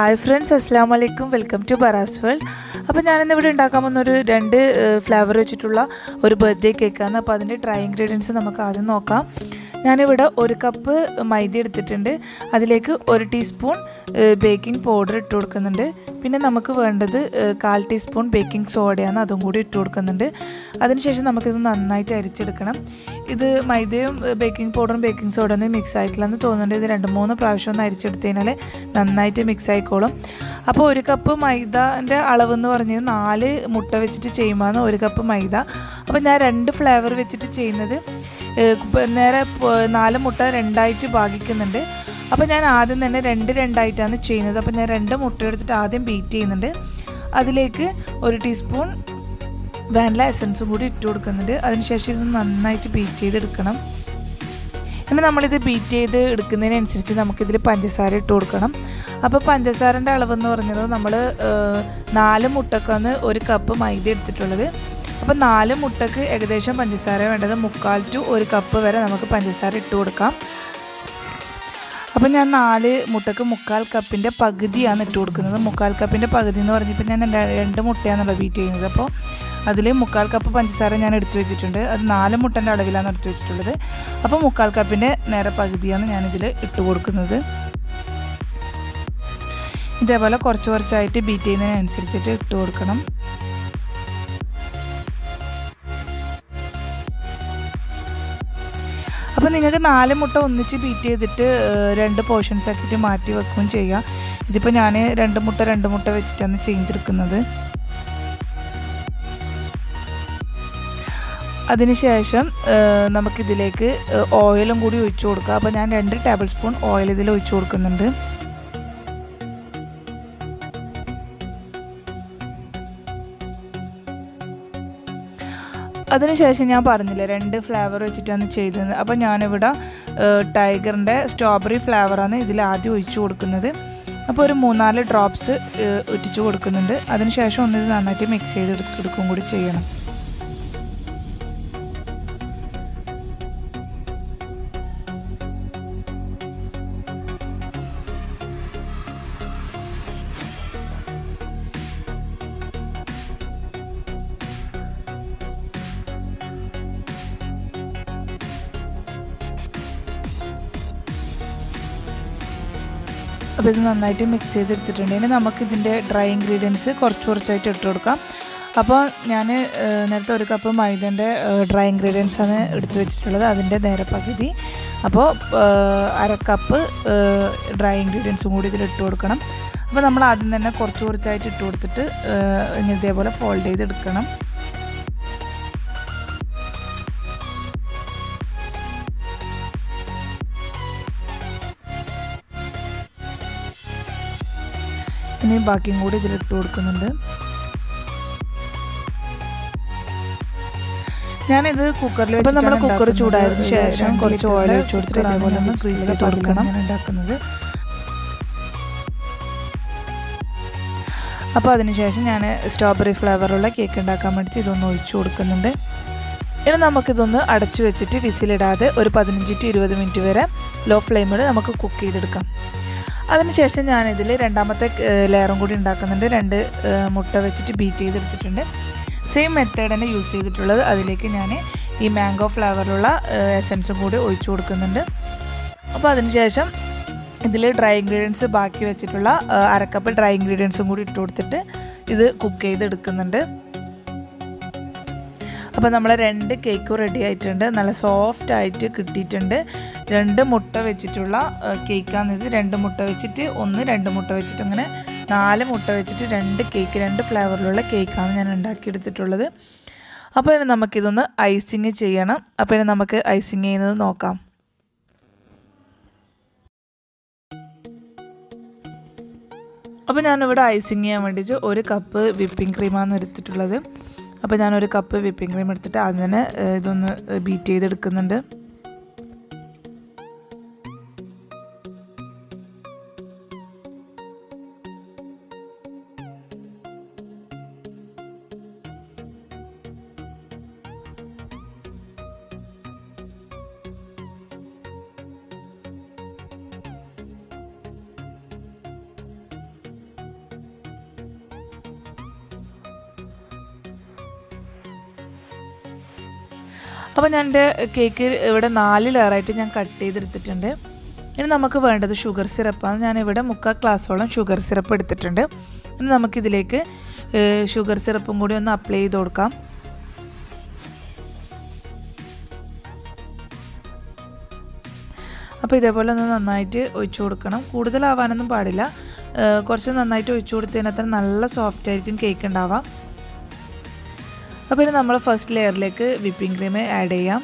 Hi friends, അസ്സലാമു അലൈക്കും. Welcome to Baras world. അപ്പോൾ ഞാനിന്നിവിടെ ഉണ്ടാക്കാൻ പോകുന്നൊരു രണ്ട് ഫ്ലേവർ വെച്ചിട്ടുള്ള ഒരു ബർത്ത്ഡേ കേക്കാണ്. അപ്പോൾ അതിൻ്റെ ഡ്രൈ ഇൻഗ്രീഡിയൻസ് നമുക്ക് ആദ്യം നോക്കാം. ഞാനിവിടെ 1 കപ്പ് മൈദ എടുത്തിട്ടുണ്ട്. അതിലേക്ക് 1 ടീസ്പൂൺ ബേക്കിംഗ് പൗഡർ ഇട്ട് കൊടുക്കുന്നുണ്ട്. പിന്നെ നമുക്ക് വേണ്ടത് 1/4 ടീസ്പൂൺ ബേക്കിംഗ് സോഡയാണ്, അതും കൂടി ഇട്ട് കൊടുക്കുന്നുണ്ട്. അതിനുശേഷം നമുക്കിത് നന്നായിട്ട് അരിച്ചെടുക്കണം. ഇത് മൈദയും ബേക്കിംഗ് പൗഡറും ബേക്കിംഗ് സോഡയും മിക്സ് ആയിട്ടില്ലെന്ന് തോന്നുന്നുണ്ട്. ഇത് 2-3 പ്രാവശ്യം ഒന്ന് അരിച്ചെടുത്ത് കഴിഞ്ഞാൽ നന്നായിട്ട് മിക്സ് ആയിക്കോളും. അപ്പോൾ 1 കപ്പ് മൈദൻ്റെ അളവെന്ന് പറഞ്ഞത് 4 മുട്ട വെച്ചിട്ട് ചെയ്യുമ്പോൾ 1 കപ്പ് മൈദ. അപ്പോൾ ഞാൻ 2 ഫ്ലേവർ വെച്ചിട്ട് ചെയ്യുന്നത് നേരെ 4 മുട്ട 2ആയിട്ട് ഭാഗിക്കുന്നുണ്ട്. അപ്പോൾ ഞാൻ ആദ്യം തന്നെ 2-2ആയിട്ടാണ് ചെയ്യുന്നത്. അപ്പോൾ ഞാൻ 2 മുട്ട എടുത്തിട്ട് ആദ്യം ബീറ്റ് ചെയ്യുന്നുണ്ട്. അതിലേക്ക് 1 ടീസ്പൂൺ വാനില എസൻസും കൂടി ഇട്ട് കൊടുക്കുന്നുണ്ട്. അതിനുശേഷം ഇത് നന്നായിട്ട് ബീറ്റ് ചെയ്തെടുക്കണം. പിന്നെ നമ്മളിത് ബീറ്റ് ചെയ്ത് എടുക്കുന്നതിനനുസരിച്ച് നമുക്കിതിൽ പഞ്ചസാര ഇട്ട് കൊടുക്കണം. അപ്പോൾ പഞ്ചസാരൻ്റെ അളവെന്ന് പറഞ്ഞത് നമ്മൾ 4 മുട്ടക്കാണ് 1 കപ്പ് മൈദ എടുത്തിട്ടുള്ളത്. അപ്പോൾ 4 മുട്ടക്ക് ഏകദേശം പഞ്ചസാര വേണ്ടത് 3/4 to 1 കപ്പ് വരെ നമുക്ക് പഞ്ചസാര ഇട്ട് കൊടുക്കാം. അപ്പോൾ ഞാൻ 4 മുട്ടക്ക് 3/4 കപ്പിൻ്റെ പകുതിയാണ് ഇട്ട് കൊടുക്കുന്നത്. 3/4 കപ്പിൻ്റെ പകുതി എന്ന് പറഞ്ഞപ്പോൾ ഞാൻ 2 മുട്ടയാണല്ലോ ബീറ്റ് ചെയ്യുന്നത്. അപ്പോൾ അതിൽ 3/4 കപ്പ് പഞ്ചസാര ഞാൻ എടുത്തു വെച്ചിട്ടുണ്ട്. അത് 4 മുട്ടൻ്റെ അളവിലാണ് എടുത്തു വെച്ചിട്ടുള്ളത്. അപ്പോൾ 3/4 കപ്പിൻ്റെ നേരെ പകുതിയാണ് ഞാനിതിൽ ഇട്ട് കൊടുക്കുന്നത്. ഇതേപോലെ കുറച്ച് കുറച്ചായിട്ട് ബീറ്റ് ചെയ്യുന്നതിനനുസരിച്ചിട്ട് ഇട്ട് കൊടുക്കണം. അപ്പോൾ നിങ്ങൾക്ക് 4 മുട്ട ഒന്നിച്ച് ബീറ്റ് ചെയ്തിട്ട് 2 പോർഷൻസ് ആക്കിയിട്ട് മാറ്റി വെക്കുകയും ചെയ്യാം. ഇതിപ്പോൾ ഞാൻ 2 മുട്ട വെച്ചിട്ടാണ് ചെയ്തെടുക്കുന്നത്. അതിനുശേഷം നമുക്കിതിലേക്ക് ഓയിലും കൂടി ഒഴിച്ചു കൊടുക്കാം. അപ്പോൾ ഞാൻ 2 ടേബിൾ സ്പൂൺ ഓയിൽ ഇതിൽ ഒഴിച്ചു കൊടുക്കുന്നുണ്ട്. അതിനുശേഷം ഞാൻ പറഞ്ഞില്ലേ 2 ഫ്ലേവർ വെച്ചിട്ടാണ് ചെയ്തത്. അപ്പോൾ ഞാനിവിടെ ടൈഗറിൻ്റെ സ്ട്രോബെറി ഫ്ലേവറാണ് ഇതിൽ ആദ്യം ഒഴിച്ചു കൊടുക്കുന്നത്. അപ്പോൾ ഒരു 3-4 ഡ്രോപ്സ് ഇട്ടിച്ചു കൊടുക്കുന്നുണ്ട്. അതിനുശേഷം ഒന്നിത് നന്നായിട്ട് മിക്സ് ചെയ്തെടുക്കും കൂടി ചെയ്യണം. അപ്പോൾ ഇത് നന്നായിട്ട് മിക്സ് ചെയ്തെടുത്തിട്ടുണ്ട്. ഇനി നമുക്കിതിൻ്റെ ഡ്രൈ ഇൻഗ്രീഡിയൻസ് കുറച്ചായിട്ട് ഇട്ട് കൊടുക്കാം. അപ്പോൾ ഞാൻ നേരത്തെ 1 കപ്പ് മൈദൻ്റെ ഡ്രൈ ഇൻഗ്രീഡിയൻസാണ് എടുത്ത് വെച്ചിട്ടുള്ളത്. അതിൻ്റെ നേരെ പകുതി. അപ്പോൾ 1/2 കപ്പ് ഡ്രൈ ഇൻഗ്രീഡിയൻസും കൂടി ഇതിലിട്ട് കൊടുക്കണം. അപ്പോൾ നമ്മൾ ആദ്യം തന്നെ കുറച്ചായിട്ട് ഇട്ട് കൊടുത്തിട്ട് ഇതേപോലെ ഫോൾഡ് ചെയ്തെടുക്കണം. ഇനി ബാക്കിയും കൂടി ഇതിലിട്ട് കൊടുക്കുന്നുണ്ട്. ഞാനിത് കുക്കറിൽ വെച്ചിട്ട് നമ്മൾ കുക്കർ ചൂടായതിനു ശേഷം കുറച്ച് ഓയിൽ ഒഴിച്ച് കൊടുത്തിട്ട് അതേപോലെ ഒന്ന് ഗ്രീസ് ചെയ്ത് കൊടുക്കണം ഉണ്ടാക്കുന്നത്. അപ്പോൾ അതിനുശേഷം ഞാൻ സ്ട്രോബെറി ഫ്ലേവറുള്ള കേക്ക് ഉണ്ടാക്കാൻ വേണ്ടി ഇതൊന്ന് ഒഴിച്ചു കൊടുക്കുന്നുണ്ട്. ഇനി നമുക്കിതൊന്ന് അടച്ചു വെച്ചിട്ട് വിസിലിടാതെ ഒരു 15 to 20 മിനിറ്റ് വരെ ലോ ഫ്ലെയിമിൽ നമുക്ക് കുക്ക് ചെയ്തെടുക്കാം. അതിനുശേഷം ഞാനിതിൽ രണ്ടാമത്തെ ലെയറും കൂടി ഉണ്ടാക്കുന്നുണ്ട്. 2 മുട്ട വെച്ചിട്ട് ബീറ്റ് ചെയ്തെടുത്തിട്ടുണ്ട്. സെയിം മെത്തേഡ് തന്നെ യൂസ് ചെയ്തിട്ടുള്ളത്. അതിലേക്ക് ഞാൻ ഈ മാംഗോ ഫ്ലേവറിലുള്ള എസൻസും കൂടി ഒഴിച്ചു കൊടുക്കുന്നുണ്ട്. അപ്പോൾ അതിനുശേഷം ഇതിൽ ഡ്രൈ ഇൻഗ്രീഡിയൻസ് ബാക്കി വെച്ചിട്ടുള്ള 1/2 കപ്പ് ഡ്രൈ ഇൻഗ്രീഡിയൻസും കൂടി ഇട്ട് കൊടുത്തിട്ട് ഇത് കുക്ക് ചെയ്തെടുക്കുന്നുണ്ട്. അപ്പോൾ നമ്മളെ 2 കേക്കും റെഡി ആയിട്ടുണ്ട്. നല്ല സോഫ്റ്റ് ആയിട്ട് കിട്ടിയിട്ടുണ്ട്. 2 മുട്ട വെച്ചിട്ടുള്ള കേക്കാണിത്. 2 മുട്ട വെച്ചിട്ട് 2 മുട്ട വെച്ചിട്ട് അങ്ങനെ 4 മുട്ട വെച്ചിട്ട് 2 കേക്ക് 2 ഫ്ലേവറിലുള്ള കേക്കാണ് ഞാൻ ഉണ്ടാക്കിയെടുത്തിട്ടുള്ളത്. അപ്പോൾ ഇനി നമുക്കിതൊന്ന് ഐസിങ് ചെയ്യണം. അപ്പോൾ ഇനി നമുക്ക് ഐസിങ് ചെയ്യുന്നത് നോക്കാം. അപ്പോൾ ഞാനിവിടെ ഐസിങ് ചെയ്യാൻ വേണ്ടിയിട്ട് 1 കപ്പ് വിപ്പിംഗ് ക്രീമാണ് എടുത്തിട്ടുള്ളത്. അപ്പോൾ ഞാൻ 1 കപ്പ് വിപ്പിംഗ് ക്രീം എടുത്തിട്ട് അതിനെ ഇതൊന്ന് ബീറ്റ് ചെയ്തെടുക്കുന്നുണ്ട്. അപ്പോൾ ഞാൻ എൻ്റെ കേക്ക് ഇവിടെ 4 ലെയറായിട്ട് ഞാൻ കട്ട് ചെയ്തെടുത്തിട്ടുണ്ട്. ഇനി നമുക്ക് വേണ്ടത് ഷുഗർ സിറപ്പാണ്. ഞാനിവിടെ 3/4 ഗ്ലാസോളം ഷുഗർ സിറപ്പ് എടുത്തിട്ടുണ്ട്. ഇനി നമുക്കിതിലേക്ക് ഷുഗർ സിറപ്പും കൂടി ഒന്ന് അപ്ലൈ ചെയ്ത് കൊടുക്കാം. അപ്പോൾ ഇതേപോലെ ഒന്ന് നന്നായിട്ട് ഒഴിച്ചു കൊടുക്കണം. കൂടുതലാവാനൊന്നും പാടില്ല. കുറച്ച് നന്നായിട്ട് ഒഴിച്ചു കൊടുത്തതിന് അത്ര നല്ല സോഫ്റ്റ് ആയിരിക്കും കേക്ക് ഉണ്ടാവാം. അപ്പോൾ ഇനി നമ്മൾ ഫസ്റ്റ് ലെയറിലേക്ക് വിപ്പിംഗ് ക്രീം ആഡ് ചെയ്യാം.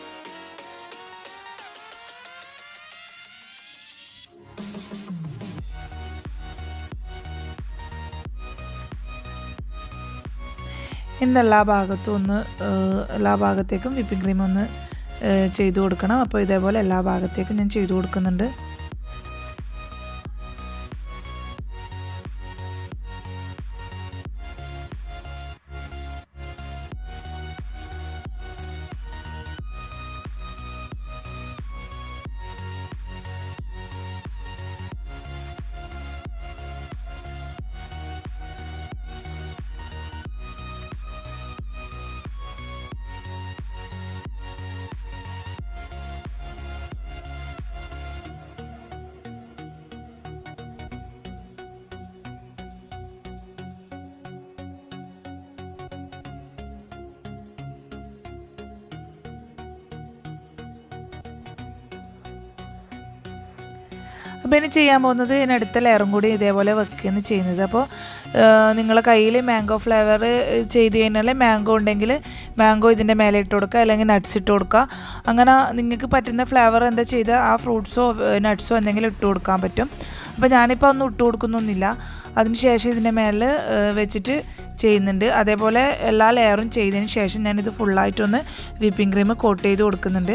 ഇന്ന് എല്ലാ ഭാഗത്തേക്കും വിപ്പിംഗ് ക്രീം ഒന്ന് ചെയ്തു കൊടുക്കണം. അപ്പോൾ ഇതേപോലെ എല്ലാ ഭാഗത്തേക്കും ഞാൻ ചെയ്തു കൊടുക്കുന്നുണ്ട്. അപ്പോൾ ഇനി ചെയ്യാൻ പോകുന്നത് ഇതിനടുത്ത ലെയറും കൂടി ഇതേപോലെ വെക്കുകയാണ് ചെയ്യുന്നത്. അപ്പോൾ നിങ്ങളുടെ കയ്യിൽ മാംഗോ ഫ്ലേവർ ചെയ്ത് കഴിഞ്ഞാൽ മാംഗോ ഉണ്ടെങ്കിൽ മാംഗോ ഇതിൻ്റെ മേലെ ഇട്ട് കൊടുക്കുക, അല്ലെങ്കിൽ നട്ട്സ് ഇട്ട് കൊടുക്കുക. അങ്ങനെ നിങ്ങൾക്ക് പറ്റുന്ന ഫ്ലേവർ എന്താ ചെയ്താൽ ആ ഫ്രൂട്ട്സോ നട്ട്സോ എന്തെങ്കിലും ഇട്ട് കൊടുക്കാൻ പറ്റും. അപ്പോൾ ഞാനിപ്പോൾ ഒന്നും ഇട്ട് കൊടുക്കുന്നൊന്നുമില്ല. അതിന് ശേഷം ഇതിൻ്റെ മേലിൽ വെച്ചിട്ട് ചെയ്യുന്നുണ്ട്. അതേപോലെ എല്ലാ ലെയറും ചെയ്തതിന് ശേഷം ഞാനിത് ഫുള്ളായിട്ടൊന്ന് വിപ്പിംഗ് ക്രീം കോട്ട് ചെയ്ത് കൊടുക്കുന്നുണ്ട്.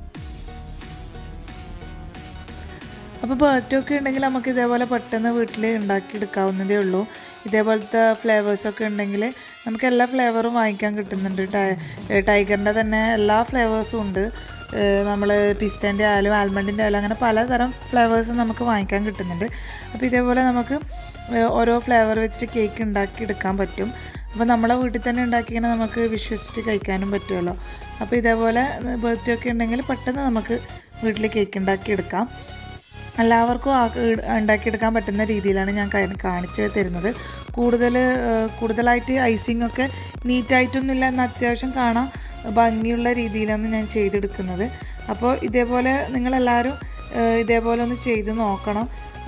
അപ്പോൾ ബർത്ത്ഡേ ഒക്കെ ഉണ്ടെങ്കിൽ നമുക്ക് ഇതേപോലെ പെട്ടെന്ന് വീട്ടിൽ ഉണ്ടാക്കിയെടുക്കാവുന്നതേ ഉള്ളൂ. ഇതേപോലത്തെ ഫ്ലേവേഴ്സൊക്കെ ഉണ്ടെങ്കിൽ നമുക്ക് എല്ലാ ഫ്ലേവറും വാങ്ങിക്കാൻ കിട്ടുന്നുണ്ട്. ടൈഗറിൻ്റെ തന്നെ എല്ലാ ഫ്ലേവേഴ്സും ഉണ്ട്. നമ്മൾ പിസ്തേൻ്റെ ആയാലും ആൽമണ്ടിൻ്റെ ആയാലും അങ്ങനെ പലതരം ഫ്ലേവേഴ്സും നമുക്ക് വാങ്ങിക്കാൻ കിട്ടുന്നുണ്ട്. അപ്പോൾ ഇതേപോലെ നമുക്ക് ഓരോ ഫ്ലേവർ വെച്ചിട്ട് കേക്ക് ഉണ്ടാക്കിയെടുക്കാൻ പറ്റും. അപ്പോൾ നമ്മളെ വീട്ടിൽ തന്നെ ഉണ്ടാക്കിയാൽ നമുക്ക് വിശ്വസിച്ച് കഴിക്കാനും പറ്റുമല്ലോ. അപ്പോൾ ഇതേപോലെ ബർത്ത്ഡേ ഒക്കെ ഉണ്ടെങ്കിൽ പെട്ടെന്ന് നമുക്ക് വീട്ടിൽ കേക്ക് ഉണ്ടാക്കിയെടുക്കാം. എല്ലാവർക്കും ഉണ്ടാക്കിയെടുക്കാൻ പറ്റുന്ന രീതിയിലാണ് ഞാൻ കാണിച്ചു തരുന്നത്. കൂടുതലായിട്ട് ഐസിങ് ഒക്കെ നീറ്റായിട്ടൊന്നുമില്ല, എന്നാൽ അത്യാവശ്യം കാണാൻ ഭംഗിയുള്ള രീതിയിലാണ് ഞാൻ ചെയ്തെടുക്കുന്നത്. അപ്പോൾ ഇതേപോലെ നിങ്ങളെല്ലാവരും ഇതേപോലെ ഒന്ന് ചെയ്ത് നോക്കണം.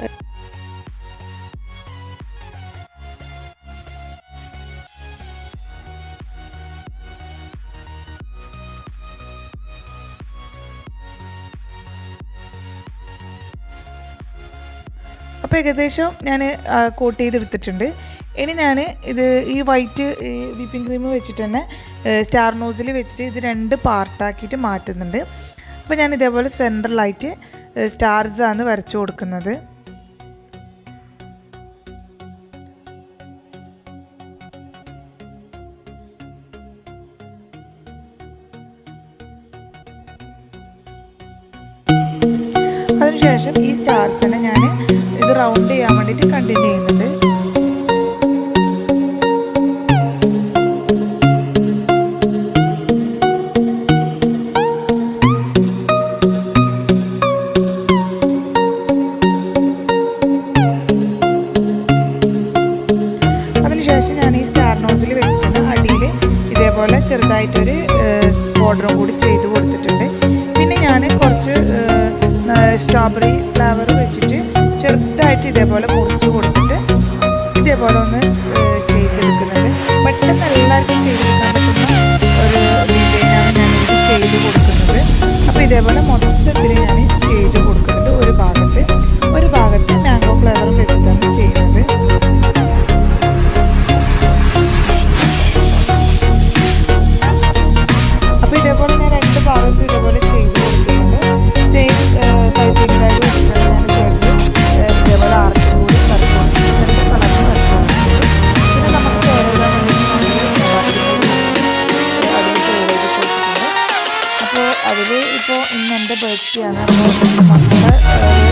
അപ്പോൾ ഏകദേശം ഞാൻ കോട്ട് ചെയ്തെടുത്തിട്ടുണ്ട്. ഇനി ഞാൻ ഈ വൈറ്റ് വിപ്പിംഗ് ക്രീം വെച്ചിട്ട് തന്നെ സ്റ്റാർ നോസിൽ വെച്ചിട്ട് ഇത് 2 പാർട്ടാക്കിയിട്ട് മാറ്റുന്നുണ്ട്. അപ്പോൾ ഞാൻ ഇതേപോലെ സെൻറ്ററിലായിട്ട് സ്റ്റാർസാണ് വരച്ചു കൊടുക്കുന്നത്. അതിനുശേഷം ഈ സ്റ്റാർസിനെ ഞാൻ ഇത് റൗണ്ട് ചെയ്യാൻ വേണ്ടിയിട്ട് കണ്ടിന്യൂ ചെയ്യുന്നുണ്ട്. അതിനുശേഷം ഞാൻ ഈ സ്റ്റാർ നോസിൽ വെച്ചിട്ടുണ്ട് അടിയിൽ ഇതേപോലെ ചെറുതായിട്ടൊരു ബോർഡറും കൂടി ചെയ്ത് കൊടുത്തിട്ടുണ്ട്. പിന്നെ ഞാൻ കുറച്ച് സ്ട്രോബെറി ഫ്ലേവർ വെച്ചിട്ട് ചെറുതായിട്ട് ഇതേപോലെ മുറിച്ച് കൊടുത്തിട്ട് ഇതേപോലെ ഒന്ന് ചെയ്തെടുക്കുന്നുണ്ട്. പെട്ടെന്ന് എല്ലാവർക്കും ചെയ്തെടുക്കാൻ പറ്റുന്ന ഒരു ഡിസൈനാണ് ഞാനിത് ചെയ്ത് കൊടുക്കുന്നത്. അപ്പോൾ ഇതേപോലെ മൊത്തത്തിൽ ഞാൻ ചെയ്ത് കൊടുക്കുന്നുണ്ട്. ഒരു ഭാഗത്ത് മാംഗോ ഫ്ലേവറും വെച്ചിട്ടാണ് ചെയ്യുന്നത്. അപ്പോൾ ഇതേപോലെ ഞാൻ 2 ഭാഗത്തും ഇതേപോലെ ചെയ്ത് കൊടുക്കുന്നുണ്ട്. സെയിം പൈപ്പിംഗ് ബാഗ് വെച്ചിട്ടാണ് ഞാൻ ചെയ്തത്. ഇതേപോലെ ആർച്ച് കൂടി വരച്ചു കൊടുക്കുന്നത്, 2 കളറിൽ വരച്ചു കൊടുക്കുന്നത്. പിന്നെ നമുക്ക് ചേരാൻ അതിൽ ചെയ്ത് കൊടുത്തിട്ടുണ്ട്. അപ്പോൾ അതിൽ ഇപ്പോൾ ഇന്ന് എൻ്റെ ബർത്ത്ഡേ ആണ്. അപ്പോൾ മക്കളെ